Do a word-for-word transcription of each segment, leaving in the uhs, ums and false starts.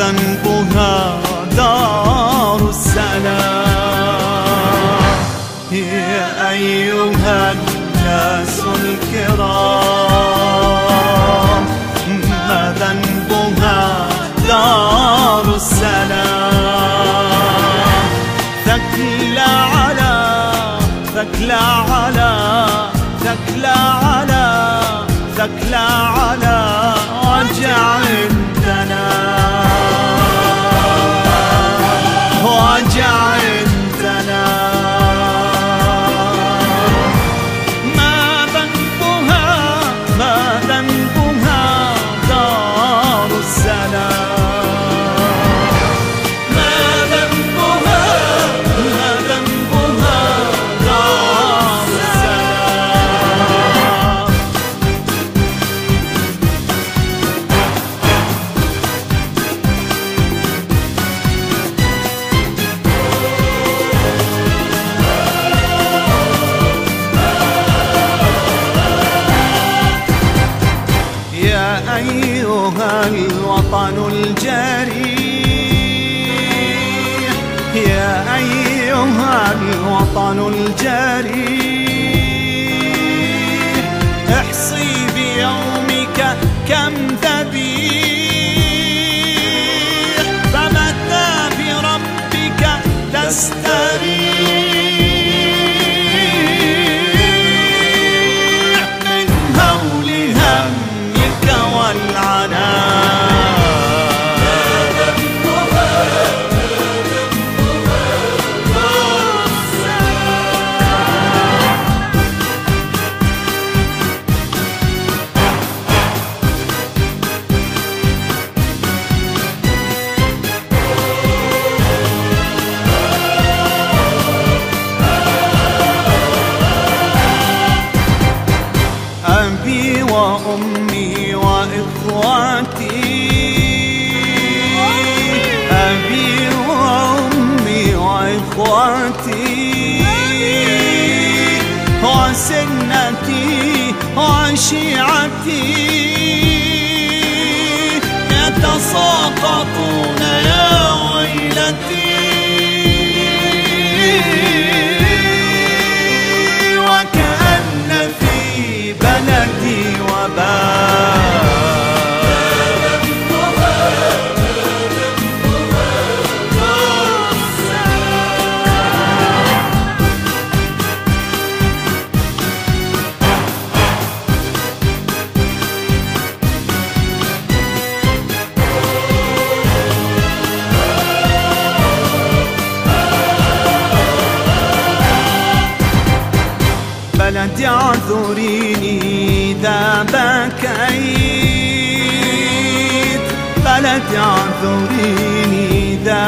ذنبها دار السلام. يا أيها الناس الكرام ما ذنبها دار السلام. ثكلى على ثكلى على ثكلى على ثكلى على وجع عندنا وجع عندنا. ما ذنبها ما ذنبها دار السلام. ما ذنبها ما ذنبها دار السلام. يا أيها الوطن الجريح يا أيها الوطن الجريح احصي بيومك كم ذبيح فمتى بربك تستريح من هول همك والعناء. أبي وأمي وإخواتي أبي وأمي وإخواتي وسنتي وشيعتي يتساقطون يا ويلتي. وكأن في بلدي وباء. بلدي اعذريني إذا بكيت بلدي اعذريني إذا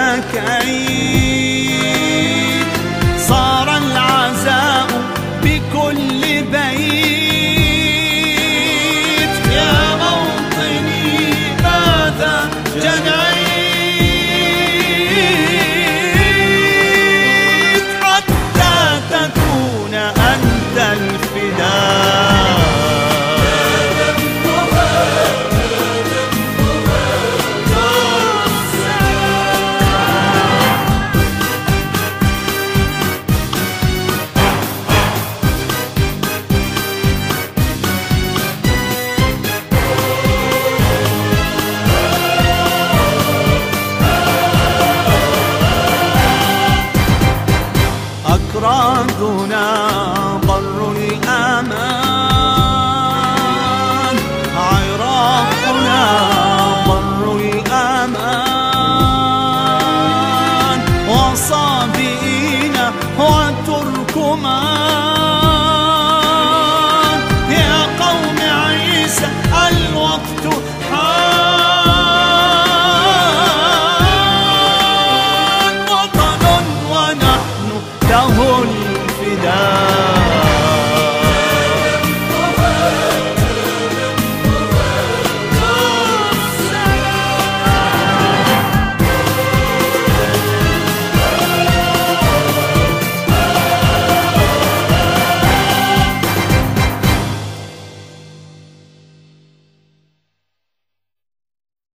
بكيت. صار العزاء بكل بيت يا موطني ماذا جنيت حتى تكون أنت الفداء. أكرادنا بر الأمان عراقنا بر الأمان وصابئين وتركمان. يا قوم عيسى الوقت حان وطن ونحن له الفداء.